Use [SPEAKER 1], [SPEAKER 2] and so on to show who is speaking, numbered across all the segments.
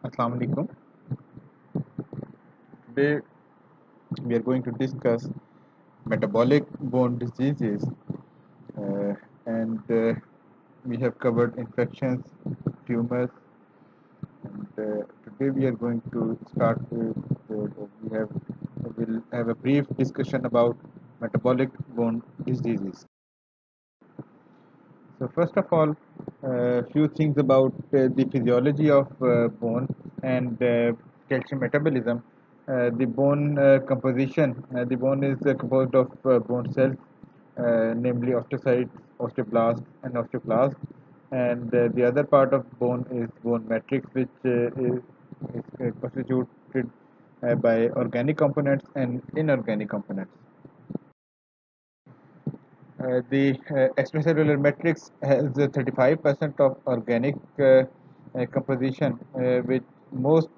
[SPEAKER 1] Assalamu alaikum. Today we are going to discuss metabolic bone diseases, uh, and we have covered infections, tumors, and today we are going to start with we'll have a brief discussion about metabolic bone diseases. So first of all, a few things about the physiology of bone and calcium metabolism. The bone composition. The bone is composed of bone cells, namely osteocytes, osteoblasts, and osteoclasts. And the other part of bone is bone matrix, which is constituted by organic components and inorganic components. The extracellular matrix has 35% of organic composition, with most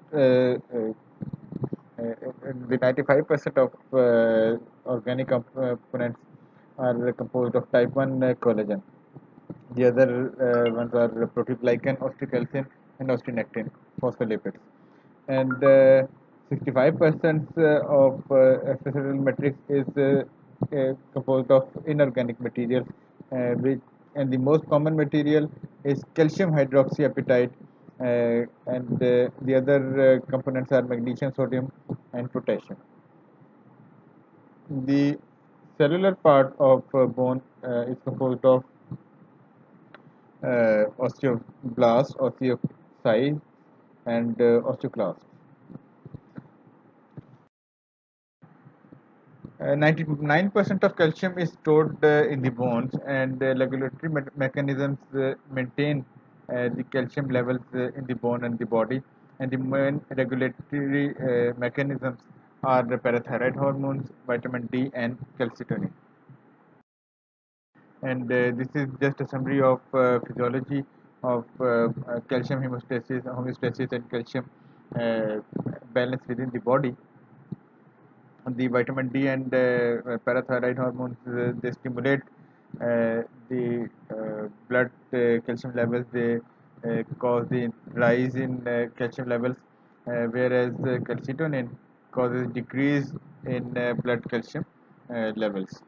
[SPEAKER 1] the 95% of organic components are composed of type 1 collagen. The other ones are proteoglycan, osteocalcin, and osteonectin, phospholipids. And 65% of extracellular matrix is composed of inorganic material, which and the most common material is calcium hydroxyapatite, and the other components are magnesium, sodium, and potassium. The cellular part of bone is composed of osteoblasts, osteocytes, and osteoclasts. 99% of calcium is stored in the bones, and regulatory mechanisms maintain the calcium levels in the bone and the body. And the main regulatory mechanisms are the parathyroid hormones, vitamin D, and calcitonin. And this is just a summary of physiology of calcium homeostasis, and calcium uh, balance within the body. The vitamin D and parathyroid hormones, they stimulate the blood calcium levels. They cause the rise in calcium levels, whereas calcitonin causes decrease in blood calcium levels.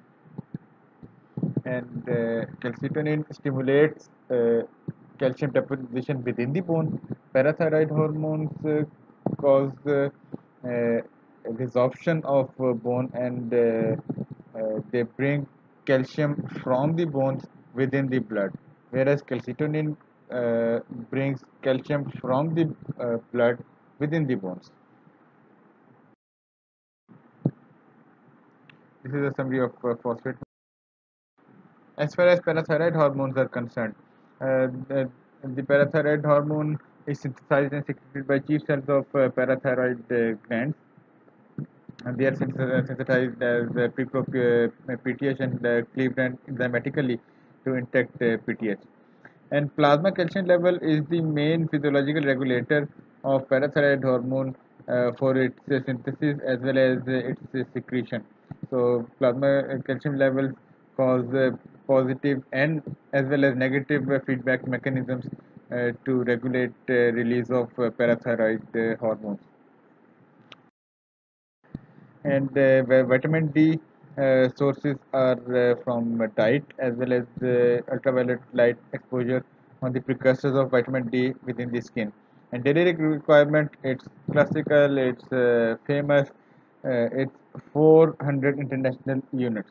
[SPEAKER 1] And calcitonin stimulates calcium deposition within the bone. Parathyroid hormones cause uh, resorption of bone, and they bring calcium from the bones within the blood, whereas calcitonin brings calcium from the blood within the bones. This is a summary of phosphate. As far as parathyroid hormones are concerned, the parathyroid hormone is synthesized and secreted by chief cells of parathyroid glands, and they are sensitized as PTH and cleaved and enzymatically to intact PTH. And plasma calcium level is the main physiological regulator of parathyroid hormone for its synthesis as well as its secretion. So plasma calcium levels cause positive and as well as negative feedback mechanisms to regulate release of parathyroid hormones. And vitamin D sources are from diet as well as ultraviolet light exposure on the precursors of vitamin D within the skin. And daily requirement, it's classical, it's famous, it's 400 international units.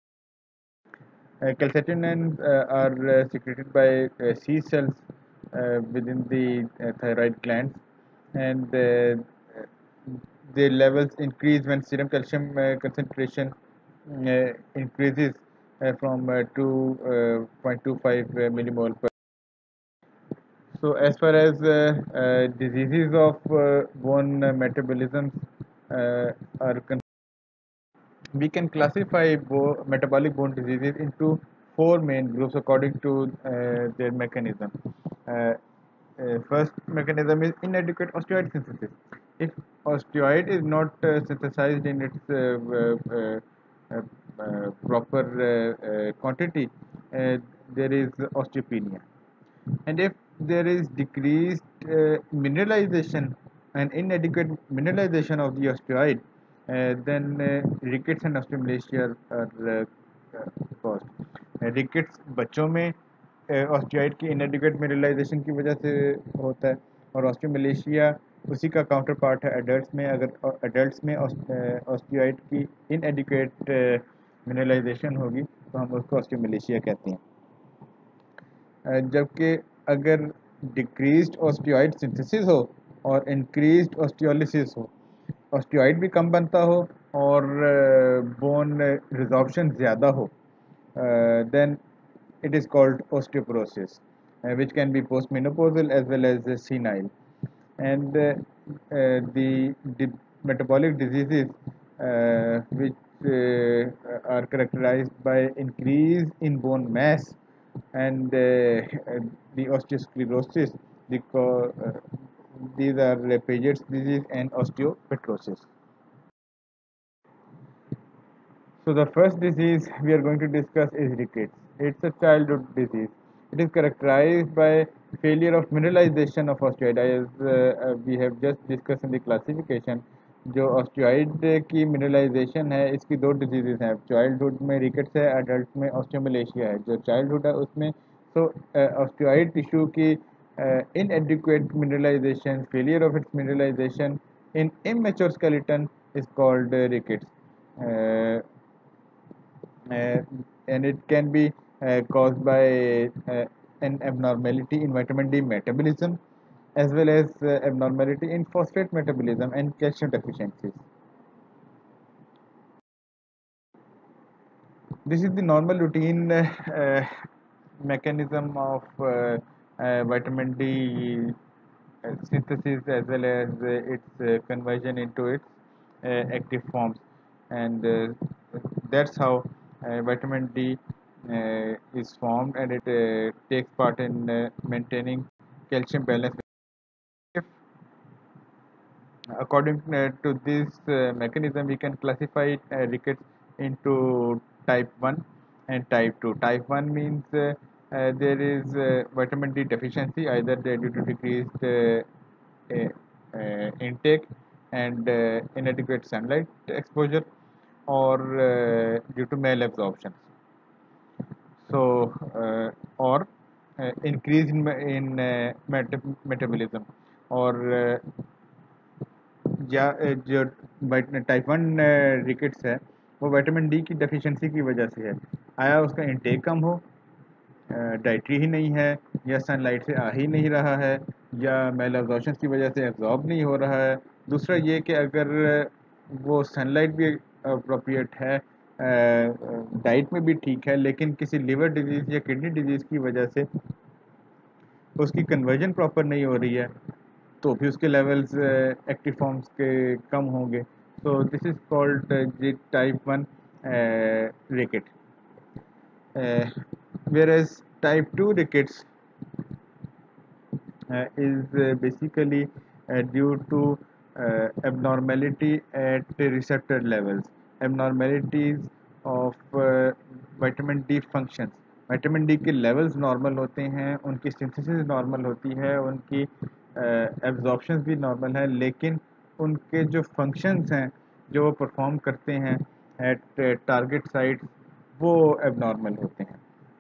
[SPEAKER 1] Calcitonin are secreted by C cells within the thyroid glands, and the levels increase when serum calcium concentration increases from 2.25 millimole per. So, as far as diseases of bone metabolism are concerned, we can classify metabolic bone diseases into four main groups according to their mechanism. First mechanism is inadequate osteoid synthesis. If osteoid is not synthesized in its proper quantity, there is osteopenia. And if there is decreased mineralization an inadequate mineralization of the osteoid, then rickets and osteomalacia are caused. Rickets बच्चों में osteoid की इनएडिक्वेट mineralisation की वजह से होता है, और osteomalacia उसी का काउंटर पार्ट है एडल्ट्स में। अगर एडल्ट्स में ऑस्टियोइड की इनएडिक्वेट मिनरलाइजेशन होगी तो हम उसको ऑस्टियोमलेशिया कहते हैं। जबकि अगर डिक्रीज्ड ऑस्टियोइड सिंथेसिस हो और इंक्रीज्ड ऑस्टियोलिसिस हो, ऑस्टियोइड भी कम बनता हो और बोन रिजॉर्प्शन ज़्यादा हो, then it is called osteoporosis, which can be postmenopausal as well as senile. And the metabolic diseases which are characterized by increase in bone mass and the osteosclerosis, these are Paget's disease and osteopetrosis. So the first disease we are going to discuss is rickets. It's a childhood disease. It is characterized by failure of mineralization of osteoid, as we have just discussed in the classification. जो osteoid की mineralization है, इसकी दो diseases हैं। Childhood में rickets है, adult में osteomalacia है। जो चाइल्डहुड है उसमें तो ऑस्टियोइड टिश्यू की inadequate mineralization, failure of its mineralization in immature skeleton is called rickets. Uh, uh, and it can be caused by an abnormality in vitamin D metabolism as well as abnormality in phosphate metabolism and calcium deficiencies. This is the normal routine mechanism of vitamin D synthesis as well as its conversion into its active forms, and that's how vitamin D is formed, and it takes part in maintaining calcium balance. If according to this mechanism, we can classify rickets into type 1 and type 2. Type 1 means there is vitamin D deficiency, either due to decreased intake and inadequate sunlight exposure, or due to malabsorption. So, or increase in metabolism, or या जो type 1 rickets है वो vitamin D की deficiency की वजह से है। आया उसका इंटेक कम हो, डाइटरी ही नहीं है, या सनलाइट से आ ही नहीं रहा है, या मेल एब्जॉर्प्शन की वजह से एब्जॉर्ब नहीं हो रहा है। दूसरा ये कि अगर वो सनलाइट भी अप्रोप्रिएट है, डाइट में भी ठीक है, लेकिन किसी लिवर डिजीज़ या किडनी डिजीज़ की वजह से उसकी कन्वर्जन प्रॉपर नहीं हो रही है, तो भी उसके लेवल्स एक्टिव फॉर्म्स के कम होंगे। So this is called G type 1 ricket. Whereas type 2 rickets is basically due to abnormality at receptor levels, abnormalities of vitamin D functions. Vitamin D के लेवल्स नॉर्मल होते हैं, उनकी सिंथेसिस नॉर्मल होती है, उनकी एब्जॉर्प्शन भी नॉर्मल है, लेकिन उनके जो फंक्शंस हैं जो वो परफॉर्म करते हैं एट टारगेट साइट्स वो एबनॉर्मल होते हैं।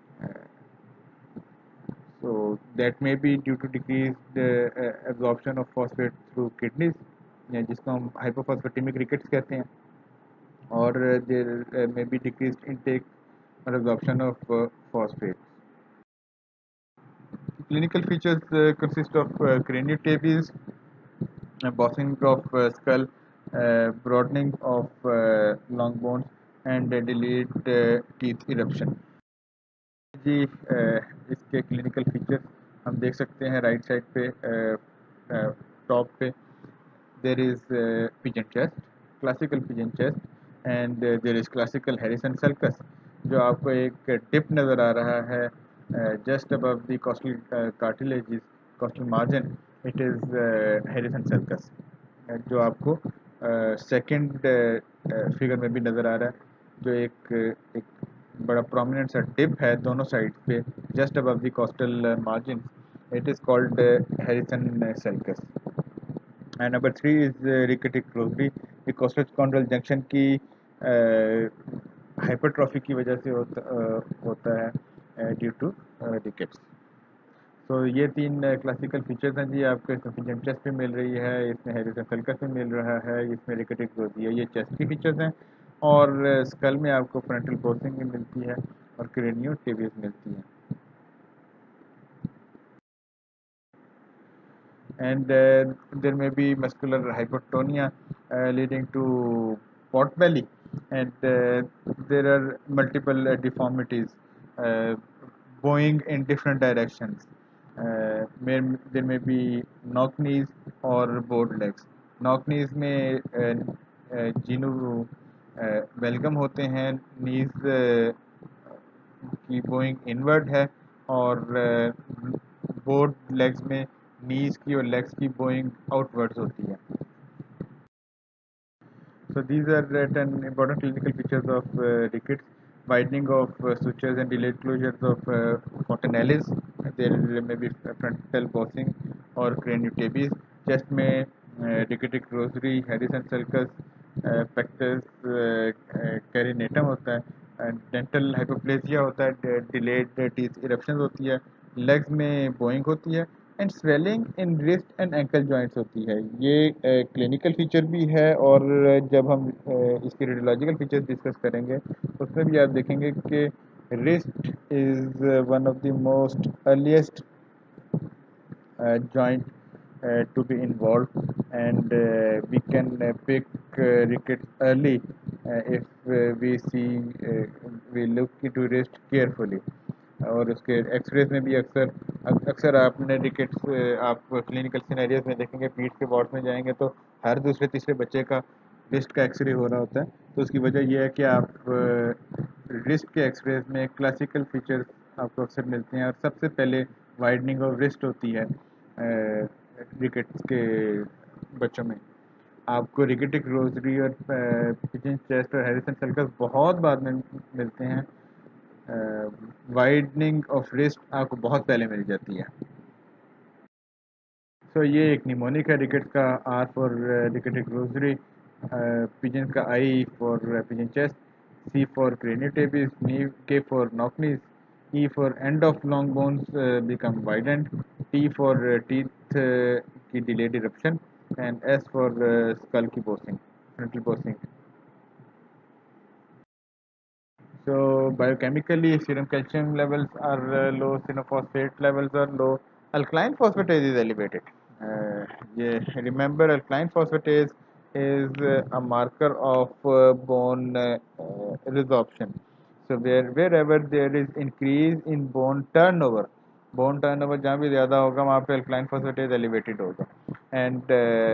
[SPEAKER 1] So that may be due to decreased absorption of phosphate through kidneys, या जिसको हम hypophosphatemic rickets कहते हैं, और there may be decreased intake or absorption of phosphate. Clinical features consist of craniotabes, bossing of skull, broadening of long bones, and delayed teeth eruption. जी इसके clinical features हम देख सकते हैं राइट साइड पे, top पे there is pigeon chest, classical pigeon chest, and there is classical Harrison sulcus. जो आपको एक टिप नज़र आ रहा है just above the costal cartilage, costal margin, it is Harrison sulcus, जो आपको सेकंड फिगर में भी नज़र आ रहा है, जो एक बड़ा प्रोमिनेंट सा टिप है दोनों साइड पे just above the costal margin. It is called Harrison sulcus. And number 3 is rachitic rosary. ये कोस्टोचोंड्रल जंक्शन की हाइपरट्रॉफी की वजह से होता है ड्यू टू रिकेट्स। तो ये 3 क्लासिकल फीचर्स हैं जी। आपको इसमें पिजन चेस्ट भी मिल रही है, इसमें हेरिसन सल्कस भी मिल रहा है, इसमें रिकेटिक रोजी है। ये चेस्ट की फीचर्स हैं। और स्कल में आपको फ्रंटल बोसिंग भी मिलती है और क्रेनियो टिबियस मिलती है। And there may be muscular hypotonia leading to pot belly, and there are multiple deformities uh, going in different directions. There may be knock knees or board legs. Knock knees में जीनू वेलगम होते हैं, नीज की Boeing inward है, और board legs में नीज की और legs की बोइंग आउटवर्ड्स होती है। So these are 10 important clinical features of rickets: widening of sutures and delayed closures of fontanelles. There may be frontal bossing or craniotabes. Chest में rickety rosary, Harrison sulcus, pectus carinatum होता है, dental hypoplasia होता है, delayed teeth eruptions होती है, legs में bowing होती है, and swelling in wrist and ankle joints होती है। ये क्लिनिकल फीचर भी है, और जब हम इसके रेडियोलॉजिकल फीचर्स डिस्कस करेंगे उसमें भी आप देखेंगे कि wrist is one of the most earliest joint to be involved, and we can pick rickets early if we look into wrist carefully. और उसके एक्सरेज में भी अक्सर अक्सर आपने रिकेट्स आप क्लिनिकल सिनेरियोज में देखेंगे, पीठ के वार्ड में जाएंगे तो हर दूसरे तीसरे बच्चे का रिस्ट का एक्सरे हो रहा होता है। तो उसकी वजह यह है कि आप रिस्ट के एक्सरेज में क्लासिकल फीचर्स आपको अक्सर मिलते हैं, और सबसे पहले वाइडनिंग ऑफ रिस्ट होती है रिकेट्स के बच्चों में। आपको रिकेटिक रोजरी और पिजन चेस्ट और हैरिसन सल्कस बहुत बाद में मिलते हैं। वाइडनिंग ऑफ रिस्ट आपको बहुत पहले मिल जाती है। तो ये एक निमोनिक है रिकेट का, R for rachitic rosary, pigeon का I for pigeon chest, C for craniotabes, knee K for knock knees, E for end of long bones become widened, T for teeth की delayed eruption, and S for skull की bossing, frontal bossing. So biochemically, serum calcium levels are low, phosphate levels are low, alkaline phosphatase is elevated. Remember, alkaline phosphatase is a marker of bone resorption. So wherever there is increase in bone turnover जहाँ भी ज़्यादा होगा वहाँ पे alkaline phosphatase elevated होगा, and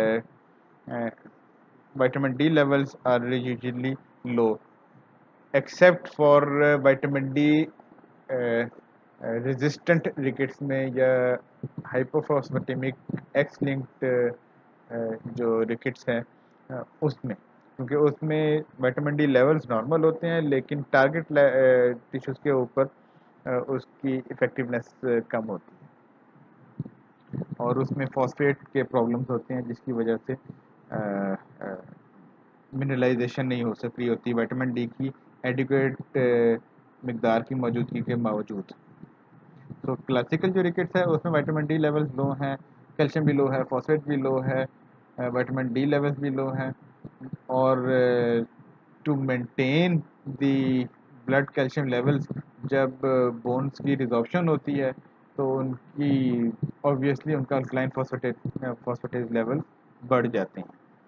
[SPEAKER 1] vitamin D levels are usually low, except for vitamin D resistant rickets में या hypophosphatemic X linked जो रिकेट्स हैं उसमें, क्योंकि उसमें विटामिन डी लेवल्स नॉर्मल होते हैं लेकिन टारगेट टिश्यूज़ के ऊपर उसकी इफेक्टिवनेस कम होती है, और उसमें फॉस्फेट के प्रॉब्लम्स होते हैं जिसकी वजह से मिनरलाइजेशन नहीं हो सकती होती विटामिन डी की एडिक्वेट मिकदार की मौजूदगी के बावजूद। तो क्लासिकल जो रिकेट्स है उसमें विटामिन डी लेवल्स लो हैं, कैल्शियम भी लो है, फॉस्फेट भी लो है, विटामिन डी लेवल्स भी लो हैं, और to maintain the blood calcium levels जब बोन्स की रिजॉर्प्शन होती है तो उनकी ऑब्वियसली उनका अल्कलाइन फॉस्फेटेज लेवल बढ़ जाते हैं।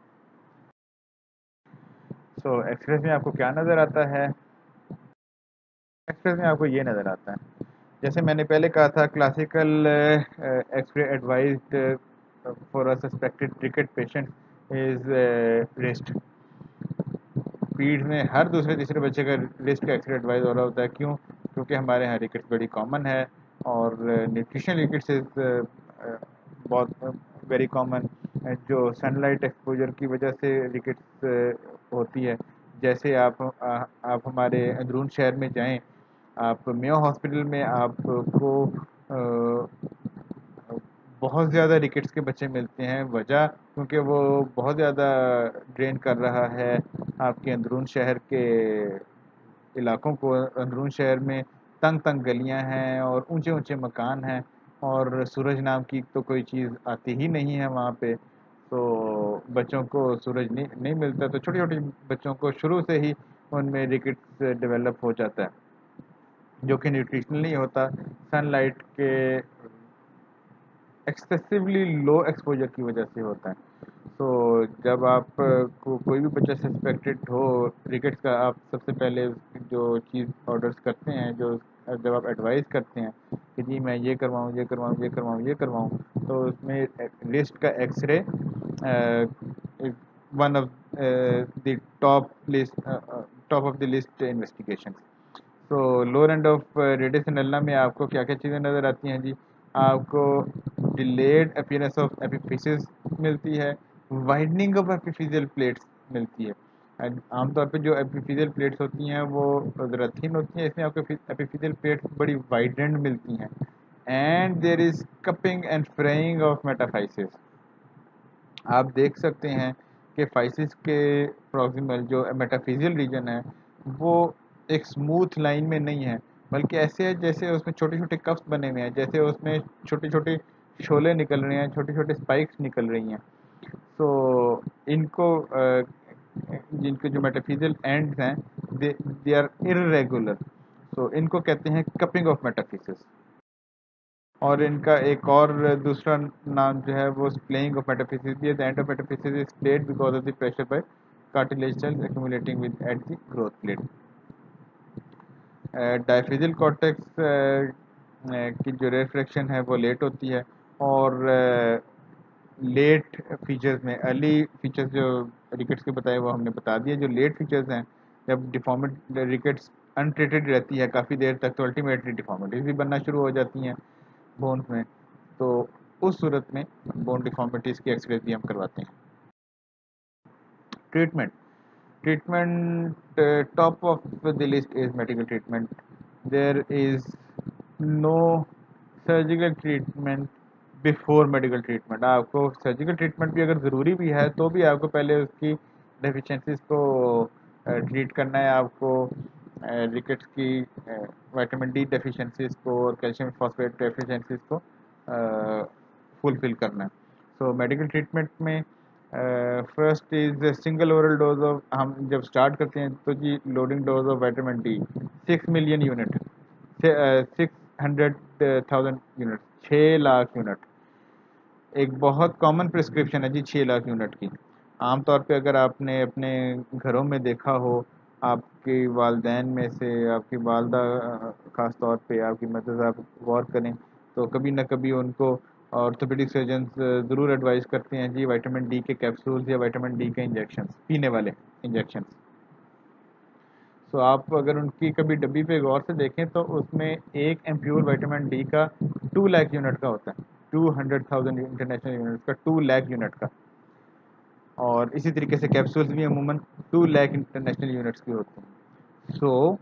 [SPEAKER 1] सो एक्सप्रेस में आपको क्या नज़र आता है? एक्सप्रेस में आपको ये नज़र आता है, जैसे मैंने पहले कहा था, classical X ray advised for a suspected ricket patient is wrist. पीठ में हर दूसरे तीसरे बच्चे का रिस्ट का एक्सरे एडवाइज हो रहा होता है। क्यों? क्योंकि हमारे यहाँ रिकेट्स बड़ी कॉमन है, और न्यूट्रिशनल रिकेट्स इज बहुत वेरी कॉमन, जो सनलाइट एक्सपोजर की वजह से रिकेट्स होती है। जैसे आप हमारे अंदरून शहर में जाएं, आप मेयो हॉस्पिटल में आपको बहुत ज़्यादा रिकेट्स के बच्चे मिलते हैं। वजह क्योंकि वो बहुत ज़्यादा ड्रेन कर रहा है आपके अंदरून शहर के इलाकों को। अंदरून शहर में तंग तंग गलियां हैं और ऊंचे ऊंचे मकान हैं, और सूरज नाम की तो कोई चीज़ आती ही नहीं है वहाँ पे। तो बच्चों को सूरज नहीं मिलता, तो छोटे छोटे बच्चों को शुरू से ही उनमें रिकेट्स डेवलप हो जाता है, जो कि न्यूट्रिशनल नहीं होता, सनलाइट के एक्सेसिवली लो एक्सपोजर की वजह से होता है। तो जब आप को कोई भी बच्चा सस्पेक्टेड हो रिकेट्स का, आप सबसे पहले जो चीज़ ऑर्डर्स करते हैं, जो जब आप एडवाइस करते हैं कि जी मैं ये करवाऊँ ये करवाऊँ ये करवाऊँ ये करवाऊँ, तो उसमें लिस्ट का X ray one of the top of the list investigation. तो lower end of radius ulna में आपको क्या क्या चीज़ें नज़र आती हैं जी? आपको डिलेड अपीयरेंस ऑफ एपिफिसिस मिलती है, वाइडनिंग ऑफ एपिफिजियल प्लेट्स मिलती है। आमतौर पे जो एपिफिजियल प्लेट्स होती हैं वो ज़रा थिन होती हैं, इसमें आपको एपिफिजियल प्लेट्स बड़ी वाइडेंड मिलती हैं। And there is cupping and fraying of metaphysis. आप देख सकते हैं कि फाइसिस के प्रॉक्सिमल जो मेटाफिजियल रीजन है वो एक स्मूथ लाइन में नहीं है, बल्कि ऐसे है जैसे उसमें छोटे छोटे कफ्स बने हुए हैं, जैसे उसमें छोटे छोटे शोले निकल रहे हैं, छोटे छोटे स्पाइक्स निकल रही हैं। तो इनको जिनके जो मेटाफिजियल एंड्स हैं दे आर इर्रेगुलर, तो इनको कहते हैं कपिंग ऑफ मेटाफिजिक्स। और इनका एक और दूसरा नाम जो है वो स्प्लेइंग ऑफ मेटाफिजिक्स भी है। The end of metaphysis is splayed because of the pressure by cartilage cells accumulating with at the growth plate। Diaphyseal cortex की जो रिफ्रैक्शन है वो लेट होती है, और लेट फीचर्स में अर्ली फीचर्स जो रिकेट्स के बताए वो हमने बता दिए। जो लेट फीचर्स हैं, जब डिफॉर्मिट रिकेट्स अनट्रीटेड रहती है काफ़ी देर तक, तो अल्टीमेटली डिफॉर्मिटीज भी बनना शुरू हो जाती हैं बोन्स में। तो उस सूरत में बोन डिफॉर्मिटीज़ की एक्सरे भी हम करवाते हैं। Treatment top of the list is medical treatment. There is no surgical treatment before medical treatment. आपको सर्जिकल ट्रीटमेंट भी अगर ज़रूरी भी है तो भी आपको पहले उसकी डेफिशिएंसीज को ट्रीट करना है। आपको रिकेट्स की विटामिन डी डेफिशिएंसीज को और कैल्शियम फॉस्फेट डेफिशिएंसीज को फुलफिल करना है। सो मेडिकल ट्रीटमेंट में first is single oral dose of, हम जब स्टार्ट करते हैं तो जी loading dose of vitamin D 6 million unit, 600,000 unit, 6 lakh unit एक बहुत कॉमन प्रिस्क्रिप्शन है जी, 6 लाख यूनिट की। आमतौर पे अगर आपने अपने घरों में देखा हो, आपके वालदैन में से आपकी वालदा ख़ास तौर पे आपकी मदद आप गौर करें तो कभी ना कभी उनको ऑर्थोपेडिक सर्जन ज़रूर एडवाइस करते हैं जी विटामिन डी के कैप्सूल्स या विटामिन डी के इंजेक्शन, पीने वाले इंजेक्शन। तो आप अगर उनकी कभी डब्बी पे गौर से देखें तो उसमें एक एम्प्योर विटामिन डी का 2 लाख यूनिट का होता है, 200,000 इंटरनेशनल यूनिट का, 2 लाख यूनिट का। और इसी तरीके से कैप्सूल्स भी अमूमन 2 लाख इंटरनेशनल यूनिट्स की होती हैं। सो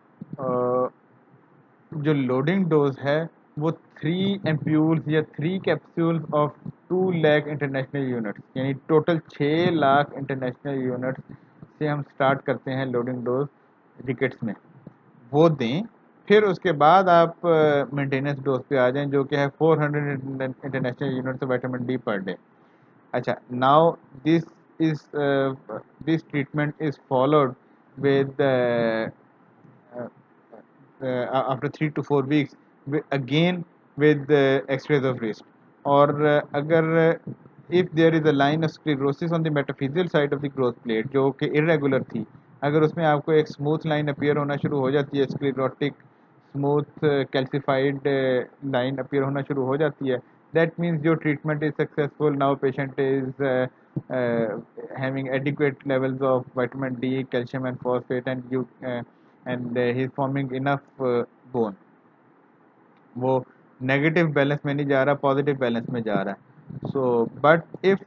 [SPEAKER 1] जो लोडिंग डोज है वो 3 एम्प्यूल्स या 3 capsules of 2 lakh international units, यानी टोटल 6 लाख इंटरनेशनल यूनिट्स से हम स्टार्ट करते हैं लोडिंग डोज रिकेट्स में, वो दें। फिर उसके बाद आप मेंटेनेंस डोज पे आ जाएं, जो कि है 400 international units of vitamin D per day. अच्छा, now this is this treatment is followed with uh, after 3 to 4 weeks again with x-rays of wrist, or अगर if there is a line of sclerosis on the metaphyseal side of the growth plate जो कि irregular थी, अगर उसमें आपको एक smooth line appear होना शुरू हो जाती है, sclerotic smooth calcified line appear होना शुरू हो जाती है, that means your treatment is successful. Now patient is having adequate levels of vitamin D, calcium and phosphate, and he is forming enough bone. वो नेगेटिव बैलेंस में नहीं जा रहा, पॉजिटिव बैलेंस में जा रहा है। So but if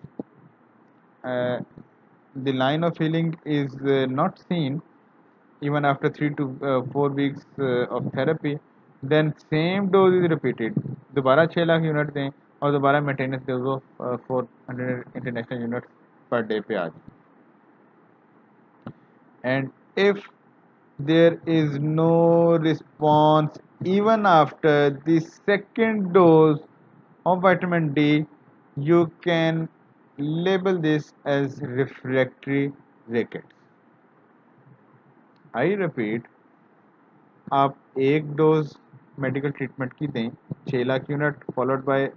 [SPEAKER 1] the line of healing is not seen even after 3 to 4 weeks of therapy, then same dose is repeated। दोबारा 6 लाख यूनिट दें और दोबारा maintenance dose of 400 international units per day पे आ जाए। And if there is no response even after the second dose of vitamin D, you can label this as refractory rickets. I repeat, आप एक dose medical treatment की दें 6 lakh unit followed by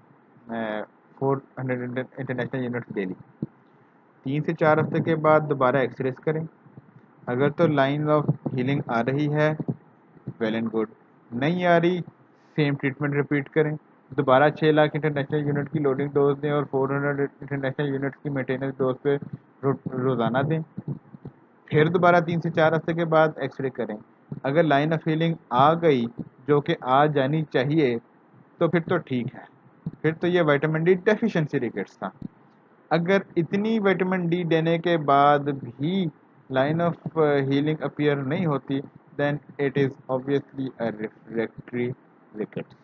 [SPEAKER 1] 400 international units daily. 3 से 4 हफ्ते के बाद दोबारा x ray करें। अगर तो लाइन ऑफ हीलिंग आ रही है, वेल एंड गुड। नहीं आ रही, सेम ट्रीटमेंट रिपीट करें। दोबारा 6 लाख इंटरनेशनल यूनिट की लोडिंग डोज दें और 400 इंटरनेशनल यूनिट की मेंटेनेंस डोज पे रोज़ाना दें। फिर दोबारा 3 से 4 हफ्ते के बाद एक्सरे करें। अगर लाइन ऑफ हीलिंग आ गई, जो कि आ जानी चाहिए, तो फिर तो ठीक है, फिर तो ये विटामिन डी डेफिशिएंसी रिकेट्स था। अगर इतनी विटामिन डी देने के बाद भी लाइन ऑफ हीलिंग अपीयर नहीं होती, then it is obviously a refractory rickets.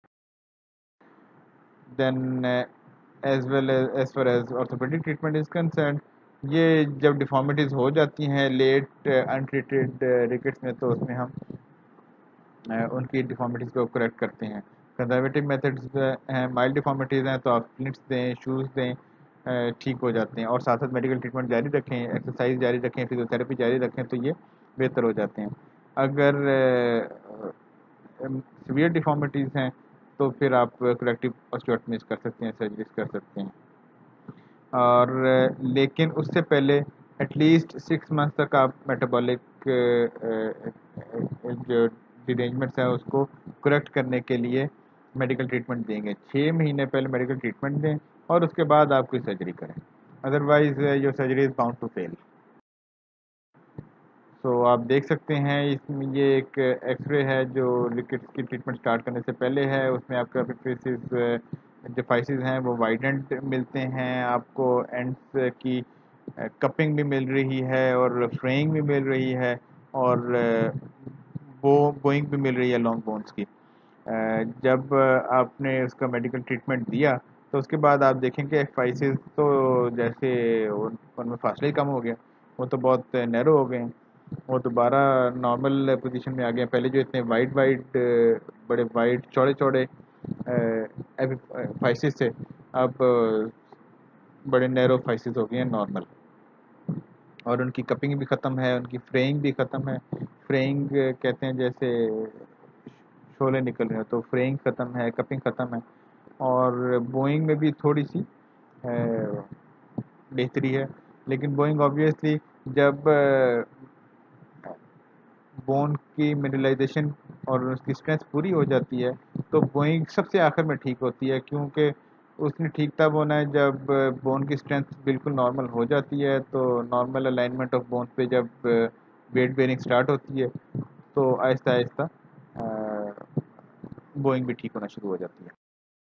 [SPEAKER 1] Then as far as orthopedic treatment is concerned, ये जब डिफॉर्मिटीज़ हो जाती हैं लेट अनट्रीटेड रिकेट्स में, तो उसमें हम उनकी डिफॉर्मिटीज़ को करेक्ट करते हैं। कंजर्वेटिव मेथड्स हैं, माइल्ड डिफॉर्मिटीज़ हैं तो आप स्प्लिट्स दें, शूज़ दें, ठीक हो जाते हैं। और साथ साथ मेडिकल ट्रीटमेंट जारी रखें, एक्सरसाइज जारी रखें, फिजियोथेरेपी जारी रखें, तो ये बेहतर हो जाते हैं। अगर सीवियर डिफॉर्मिटीज़ हैं तो फिर आप करेक्टिव ऑस्टियोटमीज कर सकते हैं, सर्जरीज कर सकते हैं। और लेकिन उससे पहले एटलीस्ट 6 मंथ तक आप मेटाबॉलिक जो डिरेंजमेंट्स हैं उसको करेक्ट करने के लिए मेडिकल ट्रीटमेंट देंगे। 6 महीने पहले मेडिकल ट्रीटमेंट दें और उसके बाद आप कोई सर्जरी करें, otherwise your surgery is bound to fail. तो आप देख सकते हैं इसमें ये एक एक्सरे है जो रिकेट्स की ट्रीटमेंट स्टार्ट करने से पहले है। उसमें आपका फेसिस जो फाइसिस हैं वो वाइडेंड मिलते हैं, आपको एंड्स की कपिंग भी मिल रही है और फ्रेइंग भी मिल रही है और बोइंग भी मिल रही है लॉन्ग बोन्स की। जब आपने उसका मेडिकल ट्रीटमेंट दिया तो उसके बाद आप देखेंगे फाइसिस तो जैसे उनमें फासले ही कम हो गया, वो तो बहुत नैरो हो गए हैं, वो दोबारा नॉर्मल पोजीशन में आ गए। पहले जो इतने वाइड वाइड बड़े वाइड चौड़े चौड़े फाइसिस थे, अब बड़े नैरो फाइसिस हो गए हैं, नॉर्मल। और उनकी कपिंग भी ख़त्म है, उनकी फ्रेइंग भी ख़त्म है। फ्रेइंग कहते हैं जैसे शोले निकल रहे हो, तो फ्रेइंग ख़त्म है, कपिंग ख़त्म है। और बोइंग में भी थोड़ी सी बेहतरी है, लेकिन बोइंग ऑब्वियसली जब बोन की मिनरलाइजेशन और उसकी स्ट्रेंथ पूरी हो जाती है तो बोइंग सबसे आखिर में ठीक होती है, क्योंकि उसने ठीक तब होना है जब बोन की स्ट्रेंथ बिल्कुल नॉर्मल हो जाती है। तो नॉर्मल अलाइनमेंट ऑफ बोन पे जब वेट बेयरिंग स्टार्ट होती है तो आहिस्ता आहिस्ता बोइंग भी ठीक होना शुरू हो जाती है।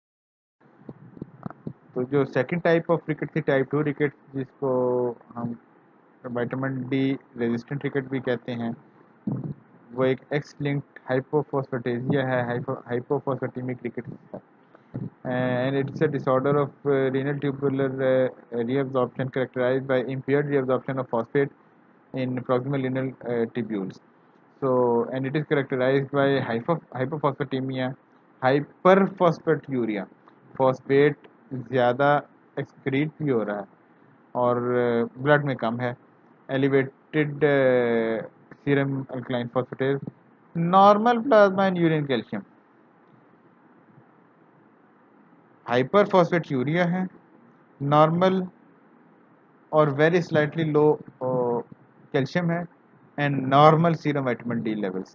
[SPEAKER 1] तो जो सेकंड टाइप ऑफ रिकेट थी, टाइप 2 रिकेट, जिसको हम विटामिन डी रेजिस्टेंट रिकेट भी कहते हैं, वो एक एक्स लिंक्ड हाइपोफॉस्फेटेजिया है, हाइपोफॉस्फेटेमिक रिकेट्स है। And it's a disorder of renal tubular reabsorption characterized by impaired reabsorption of phosphate in proximal renal tubules. So, and it is characterized by hypophosphatemia, hyperphosphaturia, phosphate ज़्यादा excrete भी हो रहा है और blood में कम है, elevated serum alkaline phosphatase, normal plasma and urine calcium. Hyperphosphaturia है, नॉर्मल और वेरी स्लाइटली लो कैल्शियम है, and normal serum vitamin D levels.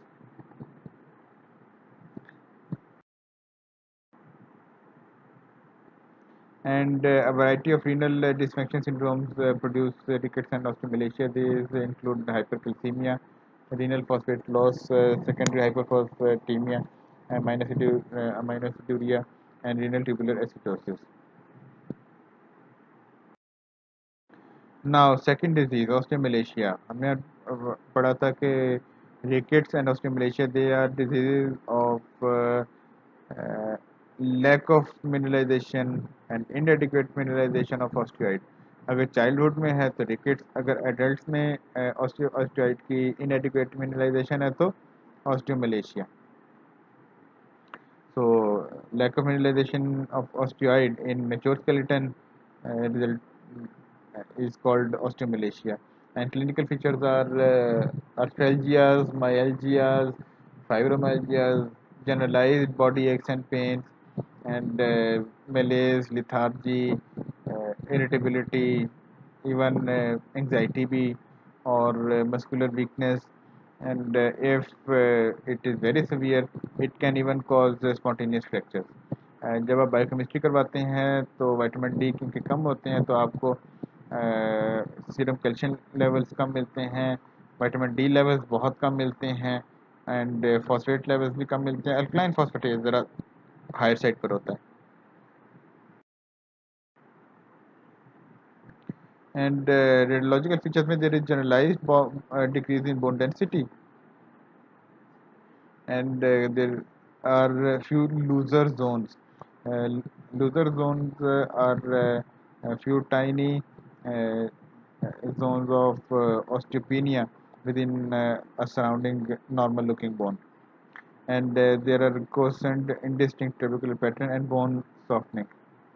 [SPEAKER 1] And a variety of renal dysfunction syndromes produce rickets and osteomalacia. These include hypercalcemia, renal phosphate loss, secondary hyperphosphatemia, aminoaciduria, and renal tubular acidosis. Now, second disease, osteomalacia. हमने पढ़ा था कि rickets and osteomalacia, they are diseases of lack of mineralization and inadequate mineralization of osteoid. अगर childhood में है तो rickets, अगर adult में ऑस्टियोइड की inadequate mineralization है तो osteomalacia. So lack of mineralization of osteoid in mature skeleton result is called osteomalacia. And clinical features are arthralgias, myalgias, fibromyalgias, generalized body aches and pains, and malaise, lethargy, irritability, even anxiety भी, or muscular weakness. And if it is very severe, it can even cause spontaneous fractures. जब आप biochemistry करवाते हैं तो vitamin D क्योंकि कम होते हैं तो आपको सीरम कैल्शियम लेवल्स कम मिलते हैं, विटामिन डी लेवल्स बहुत कम मिलते हैं, एंड फॉस्फेट लेवल्स भी कम मिलते हैं. अल्कलाइन फॉस्फेटेज ज़रा हायर साइड पर होता है. And radiological features में there is generalized decrease in bone density, and there are few looser zones. Looser zones are a few tiny uh, zones of osteopenia within a surrounding normal looking bone, and there are coarsened indistinct trabecular pattern and bone softening.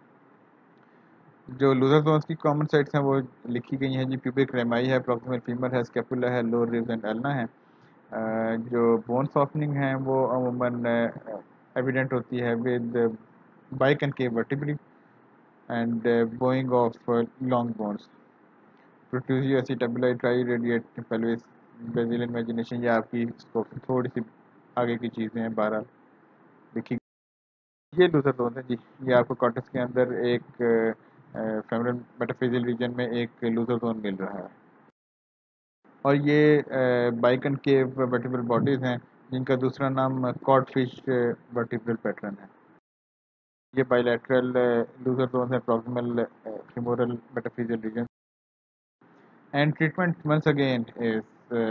[SPEAKER 1] जो Looser zones की common sites हैं वो लिखी गई हैं जी. Pubic rami है, proximal femur है, स्कैपुला है, लोअर रिब्स एंड एल्ना है. जो बोन सॉफ्टनिंग है वो अमूमन एविडेंट होती है with biconcave vertebrae and bowing of long bones. Protrusive acetabuli triradiate pelvis, Brazilian imagination, या आपकी स्कोप से थोड़ी सी आगे की चीज़ें हैं. 12 लिखी. ये लूजर जोन है जी. ये आपको कॉर्टेक्स के अंदर एक फेमरल मेटाफेजियल रीजन में एक लूजर जोन मिल रहा है. और ये बाइकनकेव वर्टिब्रल बॉडीज हैं जिनका दूसरा नाम कॉड फिश वर्टिब्रल पैटर्न है. ये बायलैटरल लूजर जोन है proximal femoral metaphyseal region. And treatment once again is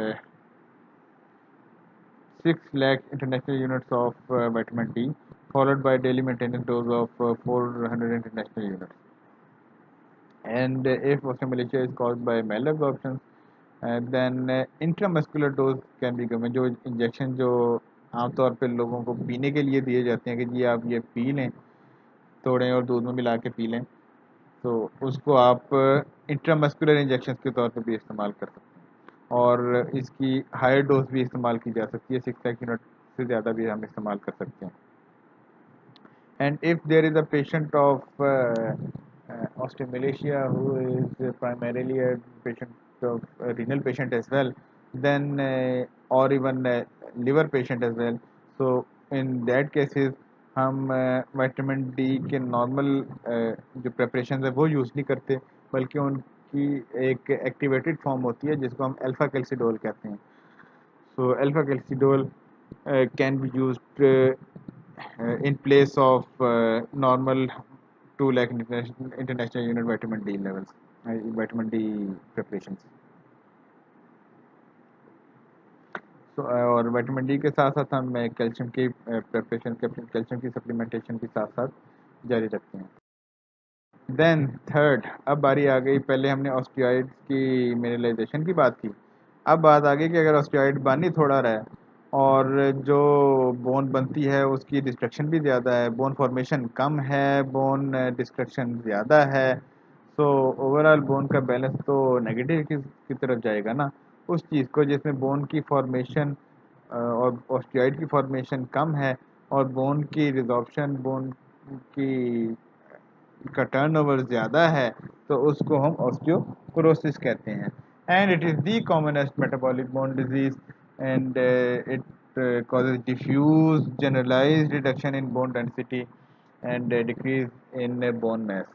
[SPEAKER 1] 6 lakh international units of vitamin D, followed by daily maintenance dose of 400 international units. And if osteomalacia is caused by malabsorption, then intramuscular dose can be given. जो injection जो आमतौर पे लोगों को पीने के लिए दिए जाते हैं कि जी आप ये पी लें, तोड़ें और दूध में मिला के पी लें, तो उसको आप इंट्रामस्कुलर इंजेक्शन के तौर पर भी इस्तेमाल कर सकते हैं. और इसकी हायर डोज भी इस्तेमाल की जा सकती है. 6 लाख यूनिट से ज़्यादा भी हम इस्तेमाल कर सकते हैं. And if there is a patient of osteomalacia who is primarily a patient of renal patient as well, then or even liver patient as well, so in that cases हम विटामिन डी के normal जो preparation है वो use नहीं करते, बल्कि उनकी एक एक्टिवेटेड फॉर्म होती है जिसको हम अल्फ़ा कैल्सिडोल कहते हैं. So alpha calcidol can be used in place of normal 2 lakh international unit vitamin D levels, vitamin D preparations. So और विटामिन डी के साथ साथ हम कैल्शियम की प्रिपरेशन, कैल्शियम की सप्लीमेंटेशन के साथ साथ जारी रखते हैं. देन थर्ड, अब बारी आ गई, पहले हमने ऑस्टियोइड्स की मिनरलाइजेशन की बात की, अब बात आ गई कि अगर ऑस्टियोइड बन ही थोड़ा रहा है और जो बोन बनती है उसकी डिस्ट्रक्शन भी ज़्यादा है, बोन फॉर्मेशन कम है, बोन डिस्ट्रक्शन ज़्यादा है, सो ओवरऑल बोन का बैलेंस तो नेगेटिव की तरफ जाएगा ना. उस चीज़ को जिसमें बोन की फॉर्मेशन और ऑस्टियोइड की फॉर्मेशन कम है और बोन की रिजॉर्प्शन, बोन की का टर्नओवर ज़्यादा है, तो उसको हम ऑस्टियोपोरोसिस कहते हैं. And it is the commonest metabolic bone disease, and it causes diffuse generalized reduction in bone density and decrease in bone mass.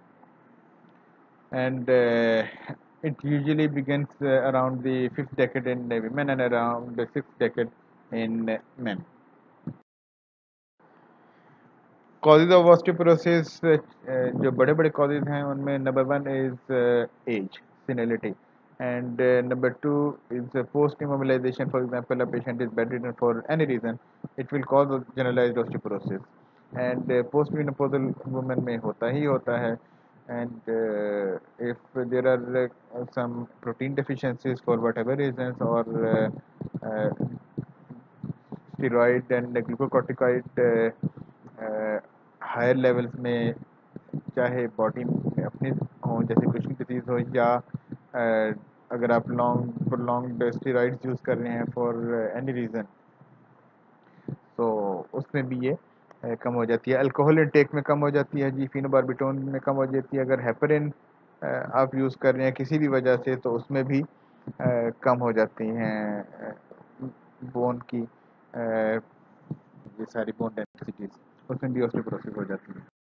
[SPEAKER 1] And it usually begins around the 5th decade in women and around the 6th decade in men. Causes of osteoporosis, जो बड़े बड़े causes हैं उनमें number 1 is age, senility, and number 2 is post immobilization. For example, a patient is bedridden for any reason, it will cause generalized osteoporosis. And post menopausal women में होता ही होता है. And if there are some protein deficiencies for whatever reasons, or uh, steroid and glucocorticoid higher levels में चाहे body में अपनी हो, जैसे कुशिंग डिजीज हो, या अगर आप लॉन्ग प्रोलॉन्ग्ड स्टेरॉइड्स यूज़ कर रहे हैं फॉर एनी रीज़न, तो उसमें भी ये कम हो जाती है. अल्कोहल इंटेक में कम हो जाती है जी, फिनोबार्बिटोन में कम हो जाती है. अगर हेपरिन आप यूज़ कर रहे हैं किसी भी वजह से, तो उसमें भी कम हो जाती हैं बोन की ये सारी बोन डेंसिटीज, उसमें भी ऑस्टियोपोरोसिस हो जाती है.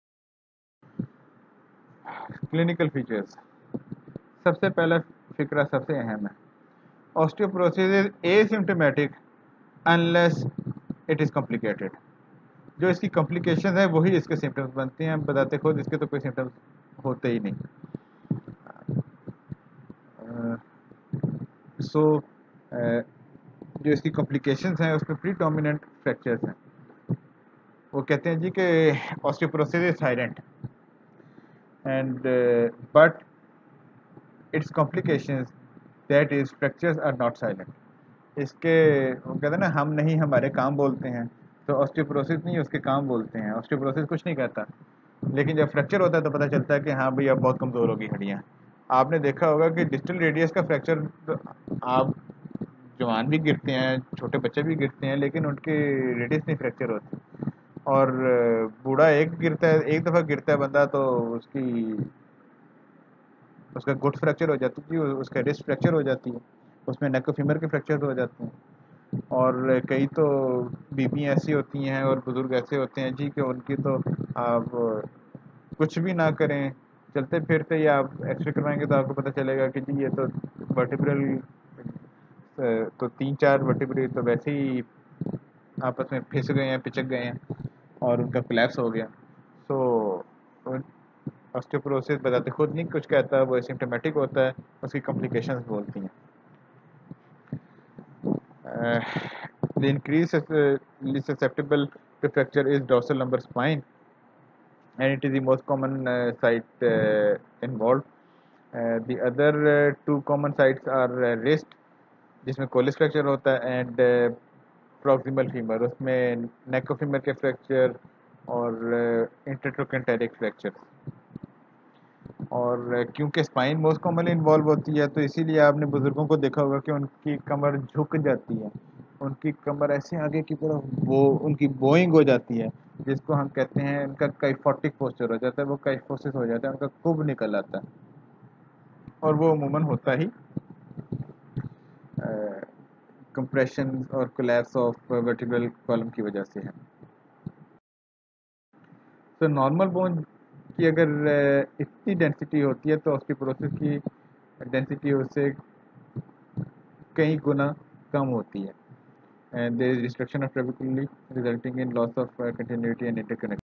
[SPEAKER 1] क्लिनिकल फीचर्स, सबसे पहला फिक्रा सबसे अहम है. Osteoporosis is asymptomatic unless it is complicated. जो इसकी कॉम्प्लिकेशन है वही इसके सिम्टम्स बनते हैं. बताते खुद इसके तो कोई सिम्टम्स होते ही नहीं. सो जो इसकी कॉम्प्लिकेशंस हैं उसमें प्रीडोमिनेंट फ्रैक्चर्स हैं. वो कहते हैं जी कि osteoporosis is silent and but it's complications that is fractures are not silent. इसके वो कहते हैं ना, हम नहीं हमारे काम बोलते हैं, तो ऑस्टियोपोरोसिस नहीं उसके काम बोलते हैं. ऑस्टियोपोरोसिस कुछ नहीं कहता, लेकिन जब फ्रैक्चर होता है तो पता चलता है कि हाँ भाई अब बहुत कमज़ोर होगी हड्डियाँ. आपने देखा होगा कि डिस्टल रेडियस का फ्रैक्चर, आप जवान भी गिरते हैं, छोटे बच्चे भी गिरते हैं, लेकिन उनके रेडियस नहीं फ्रैक्चर होती. और बूढ़ा एक गिरता है, एक दफ़ा गिरता है बंदा, तो उसका गुट फ्रैक्चर हो जाती है, उसका रिस्ट फ्रैक्चर हो जाती है, उसमें नेक फीमर के फ्रैक्चर हो जाते हैं. और कई तो बीबी ऐसी होती हैं और बुज़ुर्ग ऐसे होते हैं जी कि उनकी तो आप कुछ भी ना करें, चलते फिरते ही आप एक्सरे करवाएंगे तो आपको पता चलेगा कि जी ये तो वर्टिब्रल, तो 3-4 वर्टिब्रे तो वैसे ही आपस में फिस गए हैं, पिचक गए हैं और उनका कोलैप्स हो गया. सो ऑस्टियोपोरोसिस बताते खुद नहीं कुछ कहता, वो एसिम्प्टोमेटिक होता है, उसकी कॉम्प्लिकेशंस बोलती हैं. The increase susceptible to fracture is dorsal lumbar spine, and it is the most common site involved. The other two common sites are wrist, जिसमें कोलिस फ्रैक्चर होता है, एंड प्रॉक्सिमल फीमर, उसमें नेक फीमर के फ्रैक्चर और इंटरट्रोकेंटेरिक fracture. और क्योंकि spine most commonly involve होती है, तो इसीलिए आपने बुजुर्गों को देखा होगा कि उनकी कमर झुक जाती है, उनकी कमर ऐसे आगे की तरफ वो उनकी बोइंग हो जाती है, जिसको हम कहते हैं उनका काइफोटिक पोस्चर हो जाता है, वो काइफोसिस हो जाता है, उनका कुब निकल आता है. और वो अमूमन होता ही कंप्रेशन और कोलैप्स ऑफ वर्टिब्रल कॉलम की वजह से है. तो नॉर्मल बोन की अगर इतनी डेंसिटी होती है, तो ऑस्टियोपोरोसिस की डेंसिटी उससे कई गुना कम होती है. And there is destruction of trabeculae resulting in loss of continuity and interconnection.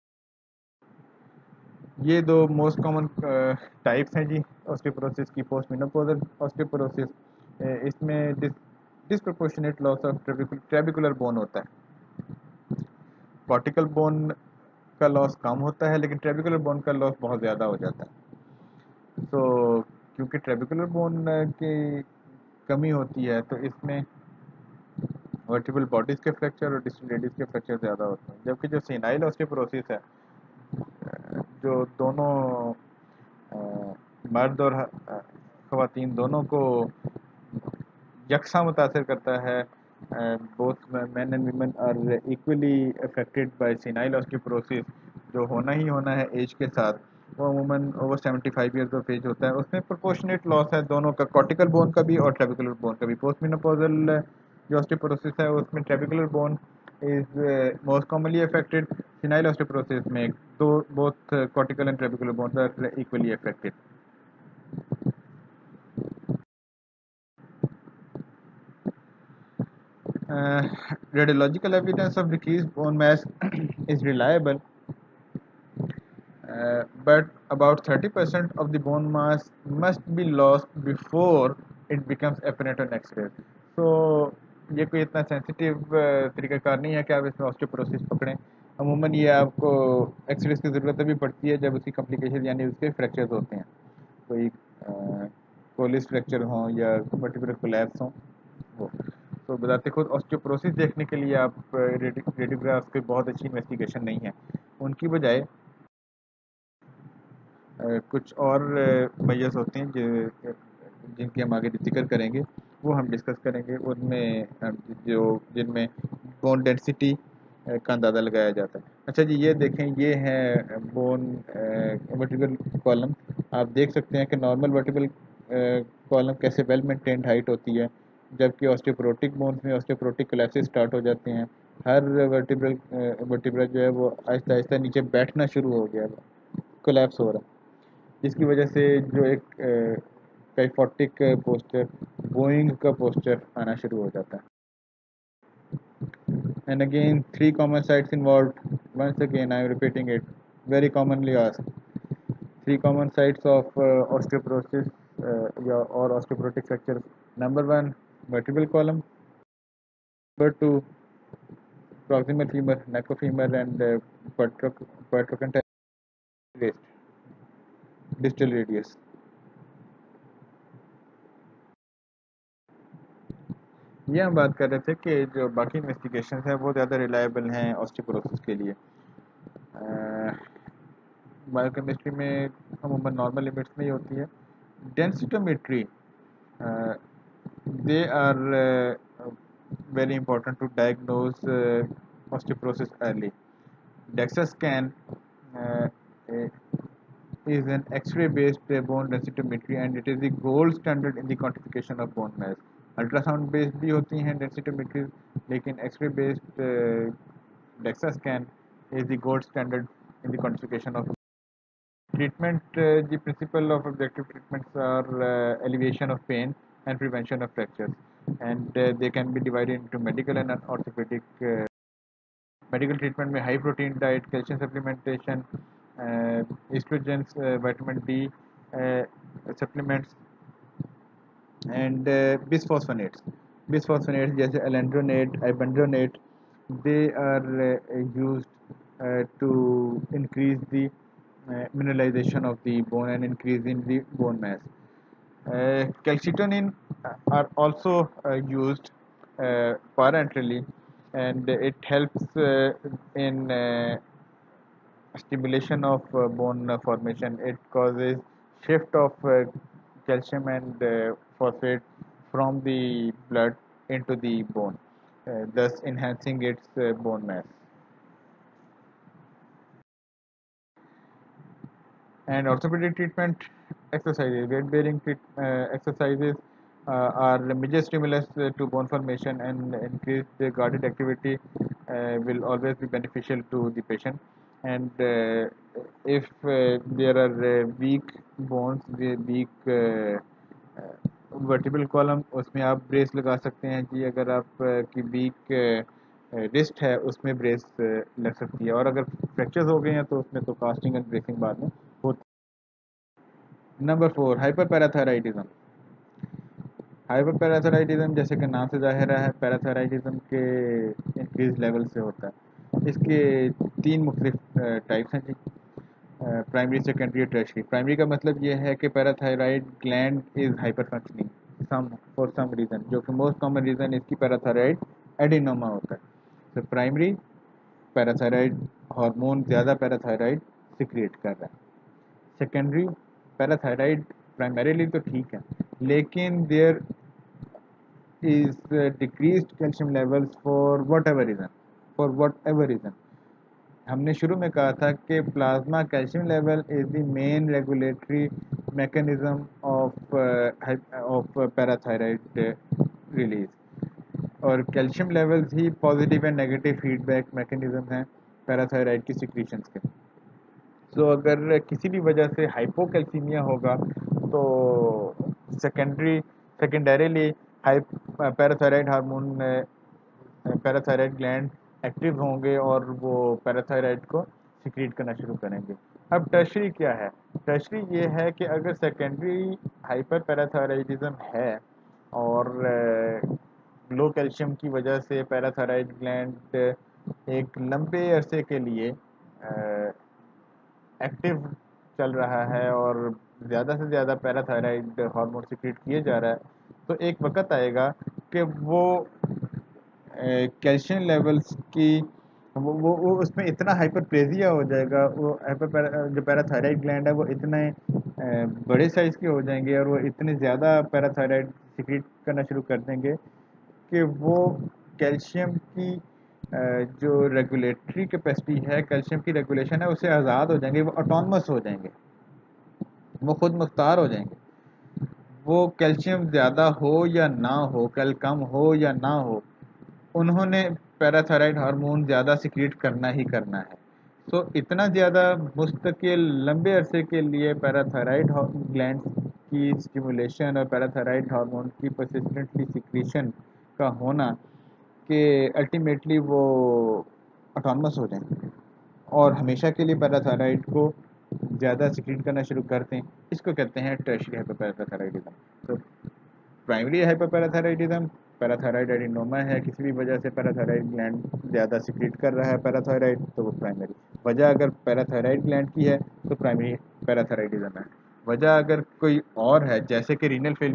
[SPEAKER 1] ये दो मोस्ट कॉमन टाइप्स हैं जी ऑस्टियोपोरोसिस की. पोस्ट मेनोपॉजल ऑस्टियोपोरोसिस, इसमें disproportionate loss of trabecular bone होता है. कॉर्टिकल बोन का लॉस कम होता है, लेकिन ट्रेबिकुलर बोन का लॉस बहुत ज़्यादा हो जाता है. तो क्योंकि ट्रेबिकुलर बोन की कमी होती है, तो इसमें वर्टिब्रल बॉडीज़ के फ्रैक्चर और डिस्टल रेडियस के फ्रैक्चर ज़्यादा होते हैं. जबकि जो सेनाइल ऑस्टियोपोरोसिस है, जो दोनों मर्द और ख़वातीन दोनों को यकसा मुतासर करता है. Both men and women are equally affected by senile osteoporosis, जो होना ही होना है एज के साथ. वो अमूमन ओवर 75 ईयर्स ऑफ एज होता है. उसमें प्रोपोर्शनेट लॉस है दोनों का, कॉर्टिकल बोन का भी और ट्रेबिकुलर बोन का भी. पोस्ट मेनोपॉजल जो ऑस्टियोपोरोसिस है, उसमें trabecular bone is most commonly affected. Senile osteoporosis में दो both cortical and trabecular bones are equally affected. Radiological evidence of decreased bone mass is reliable, but about 30% of the bone mass must be lost before it becomes apparent on X-ray. So ये कोई इतना sensitive तरीकाकार नहीं है कि आप इसमें osteoporosis पकड़ें. अमूमन ये आपको एक्सरेज की ज़रूरत भी पड़ती है जब उसकी कॉम्प्लिकेशन यानी उसके फ्रैक्चर्स होते हैं, कोई कोलिस फ्रैक्चर हों या वर्टिब्रल कोलैप्स हों वो। तो बताते खुद ऑस्टियोपोरोसिस देखने के लिए आप रेडियोग्राफ्स की बहुत अच्छी इन्वेस्टिगेशन नहीं है, उनकी बजाय कुछ और मेजर्स होते हैं जिनकी हम आगे जिक्र करेंगे, वो हम डिस्कस करेंगे। उनमें जो जिनमें बोन डेंसिटी का अंदाज़ा लगाया जाता है। अच्छा जी, ये देखें, ये है बोन वर्टिब्रल कॉलम। आप देख सकते हैं कि नॉर्मल वर्टिब्रल कॉलम कैसे वेल मेंटेन्ड हाइट होती है, जबकि ऑस्टियोपोरोटिक बोन्स में ऑस्टियोपोरोटिक कोलैप्सिस स्टार्ट हो जाते हैं। हर वर्टिब्रा जो है वो आहिस्ता आहिस्ता नीचे बैठना शुरू हो गया, कोलैप्स हो रहा है, जिसकी वजह से जो एक काइफोटिक पोस्चर, बोइंग का पोस्चर आना शुरू हो जाता है। And again, three common sites involved. Once again, I am repeating it. Very commonly asked. Three common sites of osteoporosis or osteoporotic fracture. Number one, vertebral column. Number two, proximal femur, neck-of-femur, and quadricular waist, distal radius. ये हम बात कर रहे थे कि जो बाकी investigation है वो ज़्यादा रिलायबल हैं ऑस्टियोपोरोसिस के लिए। बायोकेमिस्ट्री में अमूमन नॉर्मल लिमिट्स में ही होती है। Densitometry, they are very important to diagnose osteoporosis early. DEXA scan is an X-ray based bone densitometry and it is the gold standard in the quantification of bone mass. Ultrasound based भी होती हैं densitometries, लेकिन X ray based DEXA scan is the gold standard in the quantification of treatment. The principle of objective treatments are alleviation of pain and prevention of fractures, and they can be divided into medical and orthopedic. Medical treatment में high protein diet, calcium supplementation, estrogens, vitamin D supplements, and bisphosphonates. Bisphosphonates जैसे alendronate, ibandronate, they are used to increase the mineralization of the bone and increase in the bone mass. Calcitonin are also used parenterally, and it helps in stimulation of bone formation. It causes shift of calcium and phosphate from the blood into the bone, thus enhancing its bone mass. And orthopedic treatment exercises, weight bearing exercises are the major stimulus to bone formation, and increased guarded activity will always be beneficial to the patient. And if there are weak bones, the weak vertebral column, उसमें आप brace लगा सकते हैं जी। अगर आप की week wrist है उसमें ब्रेस लग सकती है, और अगर फ्रैक्चर्स हो गए हैं तो उसमें तो कास्टिंग एंड ब्रेसिंग बाद में होती है। Number 4, hyperparathyroidism. Hyperparathyroidism जैसे कि नाम से जाहिर है, पैराथायराइडिज्म के इंक्रीज लेवल से होता है। इसके तीन मुख्तलिफ टाइप्स हैं जी, प्राइमरी, सेकेंडरी और टर्शरी। प्राइमरी का मतलब ये है कि parathyroid gland is hyperfunctioning some for some reason, जो कि मोस्ट कॉमन रीज़न इसकी पैराथायराइड एडिनोमा होता है। तो प्राइमरी, पैराथायराइड हार्मोन ज़्यादा पैराथायराइड सिक्रिएट कर रहा है। सेकेंडरी, पैराथायराइड प्राइमरीली तो ठीक है, लेकिन there is decreased calcium levels for whatever reason. हमने शुरू में कहा था कि plasma calcium level is the main regulatory mechanism of parathyroid release, और कैल्शियम लेवल्स ही positive and negative feedback mechanism हैं पैराथायराइड की सिक्रीशंस के। सो अगर किसी भी वजह से हाइपोकैल्सीमिया होगा तो secondarily parathyroid hormone, parathyroid gland active होंगे और वो पैराथायराइड को सिक्रीट करना शुरू करेंगे। अब टर्शरी क्या है? टर्शरी ये है कि अगर सेकेंडरी हाइपर पैराथायराइडिज्म है और लो कैल्शियम की वजह से पैराथायराइड ग्लैंड एक लंबे अरसे के लिए एक्टिव चल रहा है और ज़्यादा से ज़्यादा पैराथायराइड हार्मोन सिक्रीट किए जा रहा है, तो एक वक्त आएगा कि वो कैल्शियम लेवल्स की वो उसमें इतना हाइपरप्लेजिया हो जाएगा, वो जो पैराथायराइड ग्लैंड है वो इतने बड़े साइज के हो जाएंगे और वो इतने ज़्यादा पैराथायराइड सिक्रीट करना शुरू कर देंगे कि वो कैल्शियम की जो रेगुलेटरी कैपेसिटी है, कैल्शियम की रेगुलेशन है, उससे आज़ाद हो जाएंगे, वो ऑटोनमस हो जाएंगे, वो खुद मुख्तार हो जाएंगे। वो कैल्शियम ज़्यादा हो या ना हो, कल कम हो या ना हो, उन्होंने पैराथायराइड हार्मोन ज़्यादा सिक्रीट करना ही करना है। सो इतना ज़्यादा मुस्तकिल लंबे अरसे के लिए पैराथायराइड ग्लैंड की स्टिमुलेशन और पैराथायराइड हार्मोन की परसिस्टेंटली सिक्रीशन का होना कि अल्टीमेटली वो ऑटोनमस हो जाएंगे और हमेशा के लिए पैराथायराइड को ज़्यादा सिक्रीट करना शुरू करते हैं। इसको कहते हैं टर्शियरी हाइपरपैराथायराइडिज्म। तो प्राइमरी हाइपरपैराथायराइडिज्म, पैराथायराइड एडिनोमा है, किसी भी वजह से पैराथायराइड ग्लैंड ज़्यादा सिक्रीट कर रहा है पैराथायराइड, तो वो प्राइमरी वजह अगर पैराथायराइड ग्लैंड की है तो प्राइमरी पैराथायराइडिज्म है। वजह अगर कोई और है, जैसे कि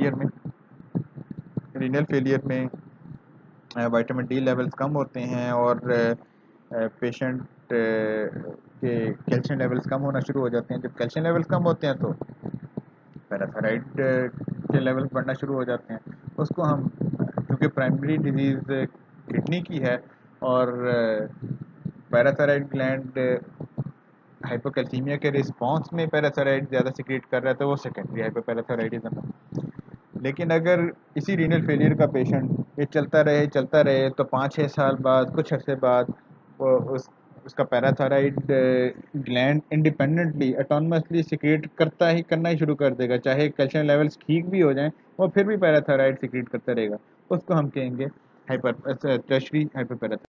[SPEAKER 1] रीनल फेलियर में विटामिन डी लेवल्स कम होते हैं और पेशेंट के कैल्शियम लेवल्स कम होना शुरू हो जाते हैं। जब कैल्शियम लेवल्स कम होते हैं तो पैराथायराइड के लेवल्स बढ़ना शुरू हो जाते हैं। उसको हम, क्योंकि प्राइमरी डिजीज़ किडनी की है और पैराथायराइड ग्लैंड हाइपोकैल्सीमिया के रिस्पांस में पैराथायराइड ज़्यादा सिक्रीट कर रहा है, तो वो सेकेंडरी हाइपोपैराथायराइडिज्म है। लेकिन अगर इसी रीनल फेलियर का पेशेंट ये चलता रहे तो 5-6 साल बाद, कुछ अरसे बाद, वो उसका parathyroid gland independently autonomously secrete करना ही शुरू कर देगा, चाहे कैल्शियम लेवल्स ठीक भी हो जाएं, वो फिर भी पैराथायराइड सिक्रीट करता रहेगा। उसको हम कहेंगे tertiary hyperparathyroid.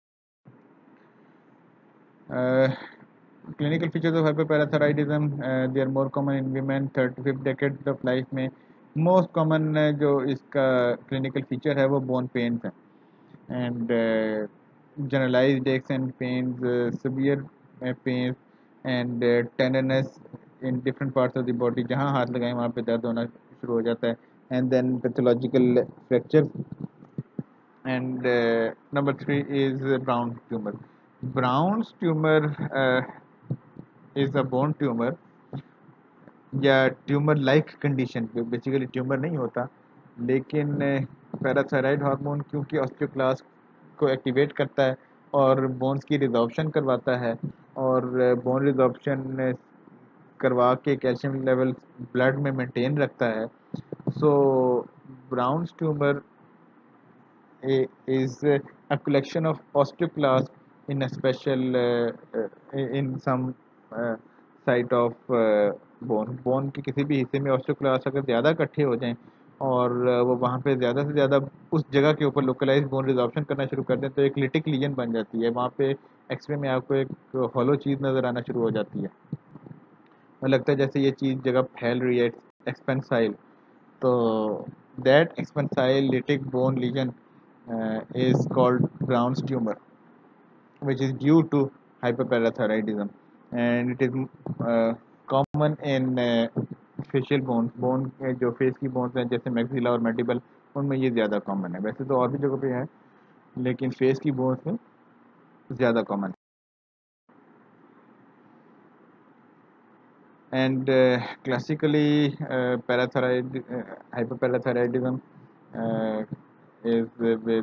[SPEAKER 1] Clinical features of hyperparathyroidism, they are more common in women 35th decade of life में। मोस्ट कॉमन जो इसका क्लिनिकल फीचर है वो बोन पेन्स है and generalised aches and pains, severe pains and tenderness in different parts of the body, जहाँ हाथ लगाएं वहाँ पे दर्द होना शुरू हो जाता है। And then pathological fracture and number 3 is Brown's tumor. Brown's tumor is a bone tumor या tumour like condition, basically tumour नहीं होता, लेकिन पैराथायराइड हार्मोन क्योंकि ऑस्टियोक्लास्ट को एक्टिवेट करता है और बोन्स की रिजॉर्प्शन करवाता है और बोन रिजॉर्प्शन करवा के कैल्शियम लेवल ब्लड में मेंटेन रखता है। So Brown's tumour is a collection of osteoclasts in a special in some site of bone के किसी भी हिस्से में osteoclasts अगर ज़्यादा इकट्ठे हो जाएं और वो वहाँ पे ज़्यादा से ज़्यादा उस जगह के ऊपर लोकलाइज बोन रिजॉर्प्शन करना शुरू कर दें तो एक लिटिक लीजन बन जाती है। वहाँ पे एक्सरे में आपको एक हॉलो चीज़ नज़र आना शुरू हो जाती है और लगता है जैसे ये चीज़ जगह फैल रही है, एक्सपेंसाइल। तो that expansile lytic bone lesion is called Brown's tumor, which is due to hyperparathyroidism, and it is common in facial bones. Bone जो फेस की बोन्स हैं जैसे मैक्सिला और मैंडिबल, उनमें ये ज़्यादा कॉमन है। वैसे तो और भी जगह पे है लेकिन फेस की बोन्स में ज़्यादा कॉमन है। And classically hyperparathyroidism uh, is with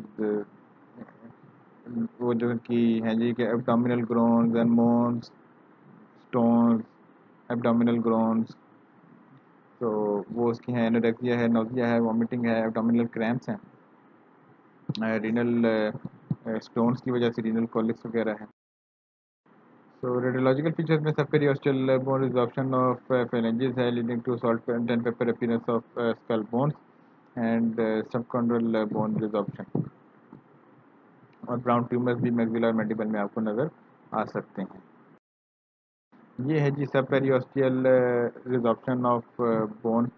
[SPEAKER 1] वो जो कि हैं जी के abdominal groans and moans, stones, abdominal groans, तो वो उसकी हैं एनोरेक्सिया है, नोजिया है, वॉमिटिंग है, abdominal cramps हैं, रीनल स्टोन्स की वजह से रीनल कॉलिक्स वगैरह है। So radiological features में subperiosteal bone resorption of phalanges है leading to salt and pepper appearance of skull bones and subchondral bone resorption, और ब्राउन ट्यूमर्स भी मैक्सिला और मैंडिबल में आपको नज़र आ सकते हैं। ये है जी subperiosteal resorption of bone,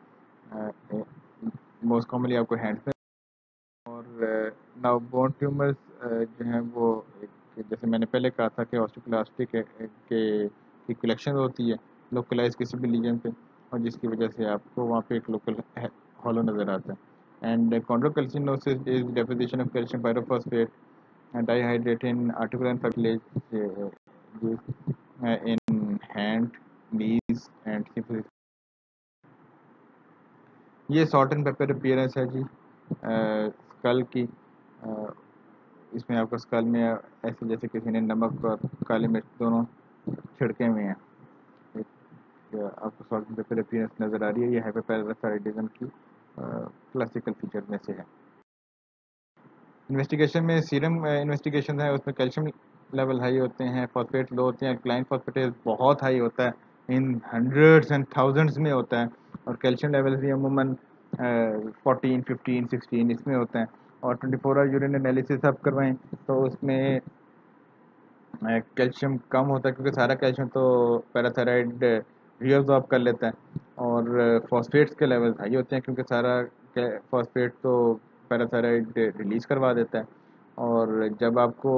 [SPEAKER 1] most commonly आपको हैंड्स में, और नाउ बोन ट्यूमर्स जो हैं वो एक जैसे मैंने पहले कहा था कि ऑस्टियोक्लास्टिक की कलेक्शन होती है लोकलाइज किसी भी रीजन पे, और जिसकी वजह से आपको वहाँ पे एक लोकल हॉलो नज़र आता है। And chondrocalcinosis is deposition of calcium pyrophosphate dihydrate in articular cartilage in hand, knees and symphysis। ये सॉल्ट एंड पेपर अपीयरेंस है जी स्कल की। इसमें आपको स्कल में ऐसे जैसे किसी ने नमक और काली मिर्च दोनों छिड़के हुए हैं। आपको सॉल्ट एंड पेपर अपीयरेंस नज़र आ रही है। ये हाइपरपैराथायरॉइडिज्म की क्लासिकल फीचर में से है। इन्वेस्टिगेशन में सीरम इन्वेस्टिगेशन है, उसमें कैल्शियम लेवल हाई होते हैं, फॉस्फेट लो होते हैं, क्लाइन फॉस्फेटेज बहुत हाई होता है, इन हंड्रेड्स एंड थाउजेंड्स में होता है, और कैल्शियम लेवल भी अमूमन 14, 15, 16 इसमें होता है। और 24 आवर यूरिन एनालिसिस आप करवाएं तो उसमें कैल्शियम कम होता है, क्योंकि सारा कैल्शियम तो पैराथायराइड रीअब्जॉर्ब कर लेता है, और फॉस्फेट्स के लेवल हाई होते हैं क्योंकि सारा फॉस्फेट तो पैराथायराइड रिलीज करवा देता है। और जब आपको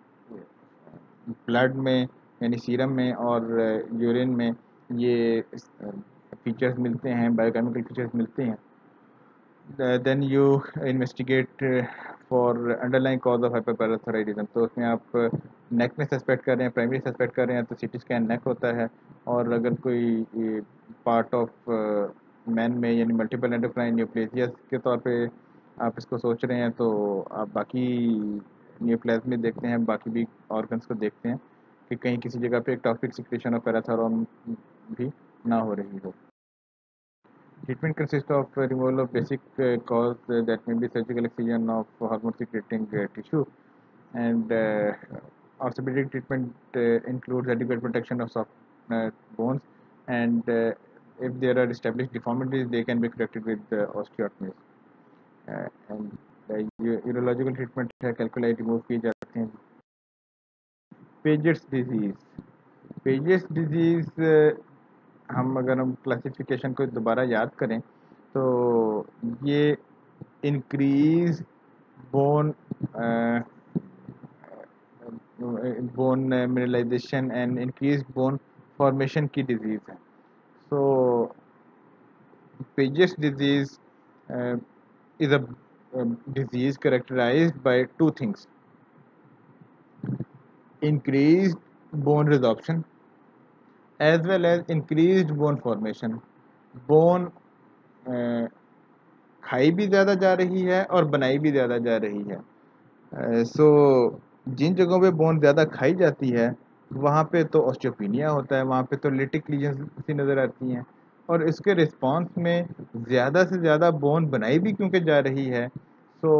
[SPEAKER 1] ब्लड में यानी सीरम में और यूरिन में ये फीचर्स मिलते हैं, बायोकेमिकल फीचर्स मिलते हैं, then you investigate for underlying cause of hyperparathyroidism. तो उसमें आप नेक में सस्पेक्ट कर रहे हैं, प्राइमरी सस्पेक्ट कर रहे हैं तो सीटी स्कैन नेक होता है। और अगर कोई पार्ट ऑफ मैन में यानी मल्टीपल एंडोक्राइन न्यूप्लेसिया के तौर पे आप इसको सोच रहे हैं तो आप बाकी न्यूप्लाज्मी देखते हैं, बाकी भी ऑर्गन्स को देखते हैं कि कहीं किसी जगह पे एक टॉक्सिक सिक्रेशन ऑफ पैराथायरॉन भी ना हो रही हो। Treatment consists of removal of basic cause that may be surgical excision of hormone secreting tissue, and orthopedic treatment includes adequate protection of soft bones, and if there are established deformities, they can be corrected with osteotomies. And urological treatment है calculi remove किए जाते हैं। Piaget's disease, Piaget's disease हम अगर हम classification को दोबारा याद करें तो ये increase bone bone mineralisation and increase bone formation की डिजीज़ है। So Paget's disease is a disease characterized by two things: increased bone resorption as well as increased bone formation। Bone खाई भी ज़्यादा जा रही है और बनाई भी ज़्यादा जा रही है। सो जिन जगहों पे बोन ज़्यादा खाई जाती है वहाँ पे तो ऑस्टियोपिनिया होता है, वहाँ पे तो लिटिक लीजन्स सी नज़र आती हैं, और इसके रिस्पांस में ज़्यादा से ज़्यादा बोन बनाई भी क्योंकि जा रही है, सो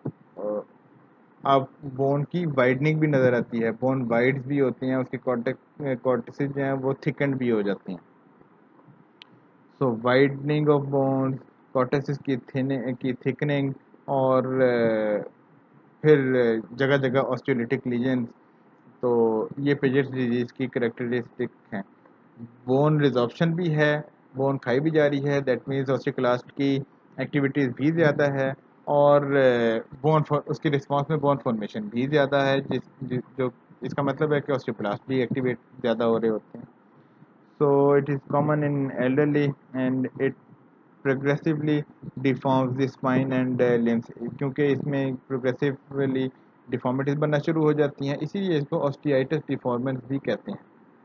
[SPEAKER 1] अब बोन की वाइडनिंग भी नज़र आती है, बोन वाइड्स भी होती हैं, उसके कॉर्टिसेज जो हैं वो थिकन्ड भी हो जाती हैं। So widening of bones, cortices की थिकनिंग, और फिर जगह जगह ऑस्टियोलिटिक लीजन। तो ये पेजेट्स डिजीज़ की करेक्टरिस्टिक हैं। बोन रिजॉर्प्शन भी है, बोन खाई भी जा रही है, दैट मीन्स ऑस्टियोक्लास्ट की एक्टिविटीज़ भी ज़्यादा है, और बोन उसके रिस्पांस में बोन फॉर्मेशन भी ज़्यादा है, जो इसका मतलब है कि ऑस्टियोक्लास्ट भी एक्टिवेट ज़्यादा हो रहे होते हैं। So it is common in elderly and it progressively deforms the spine and limbs, क्योंकि इसमें प्रोग्रेसिवली डिफॉर्मिटीज बनना शुरू हो जाती हैं, इसीलिए इसको ऑस्टियाइटिस डिफॉर्मेंस भी कहते हैं।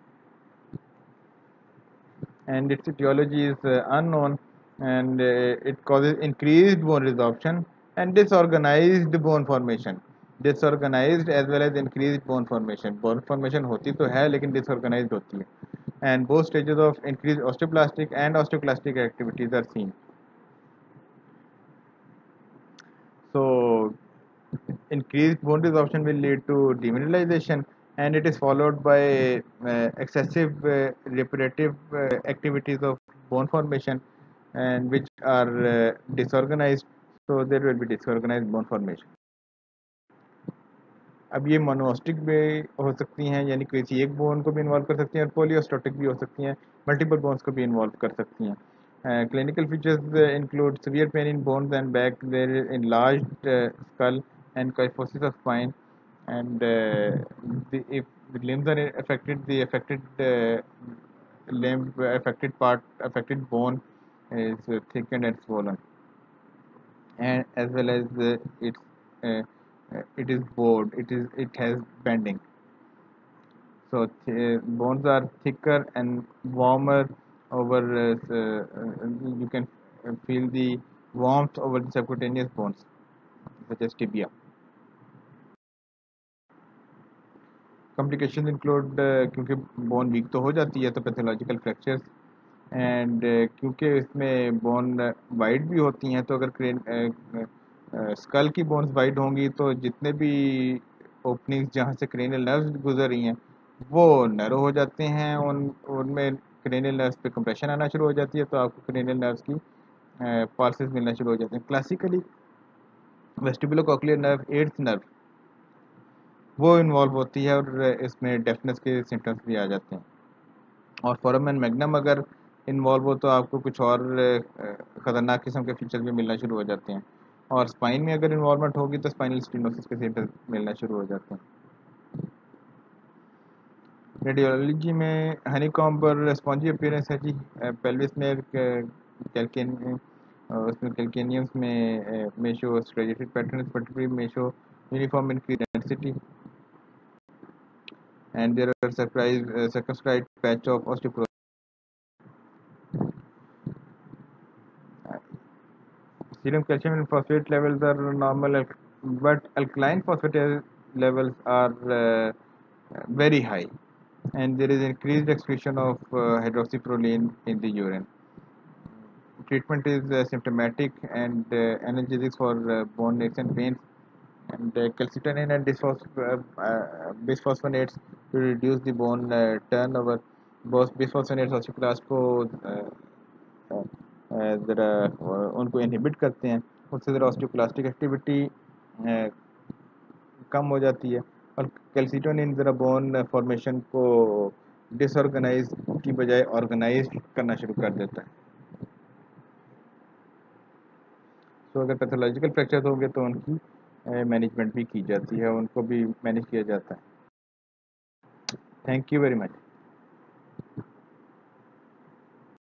[SPEAKER 1] And its etiology is unknown, and it causes increased bone resorption and disorganized bone formation, disorganized as well as increased bone formation। bone formation होती तो है लेकिन disorganized होती है, and both stages of increased osteoblastic and osteoclastic activities are seen। So increased bone resorption will lead to demineralization, and it is followed by excessive repetitive activities of bone formation, and which are disorganized, so there will be disorganized bone formation। अब ये मोनोस्टिक भी हो सकती हैं, यानी किसी एक bone को भी इन्वॉल्व कर सकती हैं, और पॉलीओस्टोटिक भी हो सकती हैं, मल्टीपल बोन्स को भी इन्वॉल्व कर सकती हैं। Clinical features include severe pain in bones and back, there is enlarged skull and kyphosis of spine, and if the limbs are affected, the affected bone is thickened and swollen, and as well as uh, it is bowed, it has bending. So bones are thicker and warmer over. You can feel the warmth over the subcutaneous bones, such as tibia. Complications include क्योंकि bone weak तो हो जाती है तो pathological fractures and क्योंकि इसमें bone wide भी होती हैं तो अगर स्कल की बोन्स वाइड होंगी तो जितने भी ओपनिंग्स जहाँ से क्रेनियल नर्व्स गुजर रही हैं वो नैरो हो जाते हैं, उन उनमें क्रेनियल नर्व्स पे कंप्रेशन आना शुरू हो जाती है तो आपको क्रेनियल नर्व्स की पल्सेस मिलना शुरू हो जाते हैं। Classically vestibulocochlear nerve, eighth nerve, वो इन्वॉल्व होती है और इसमें डेफनेस के सिम्टम्स भी आ जाते हैं। और फोराmen मैग्नम अगर इन्वॉल्व हो तो आपको कुछ और ख़तरनाक किस्म के फीचर्स भी मिलना शुरू हो जाते हैं। और स्पाइन में अगर इन्वॉल्वमेंट होगी तो स्पाइनल स्टीनोसिस के सिम्टम्स मिलना शुरू हो जाते हैं। रेडियोलॉजी में हनीकॉम्ब और स्पॉन्जी अपीयरेंस है जी। पेल्विस में कैल्केन उसमें कैल्केनियम्स में शो स्ट्रेटेड पैटर्न्स, पर्टिकुलरली में show uniform increase density, and there are circumscribed patch of osteoporosis. Serum calcium and phosphate levels are normal, but alkaline phosphate levels are very high, and there is increased excretion of hydroxyproline in the urine. Treatment is symptomatic and analgesics for bone aches and pains, and calcitonin and bisphosphonates to reduce the bone turnover. Both bisphosphonates osteoclast को ज़रा उनको inhibit करते हैं, उससे ज़रा osteoclastic activity कम हो जाती है, और कैल्सिटोनिन ज़रा बोन फॉर्मेशन को डिसऑर्गेनाइज की बजाय ऑर्गेनाइज करना शुरू कर देता है। तो अगर पैथोलॉजिकल फ्रैक्चर होंगे तो उनकी मैनेजमेंट भी की जाती है, उनको भी मैनेज किया जाता है। Thank you very much.